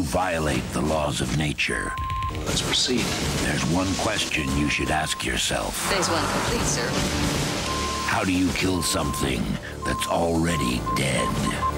violate the laws of nature. Let's proceed. There's one question you should ask yourself. Phase 1 complete, sir. How do you kill something that's already dead?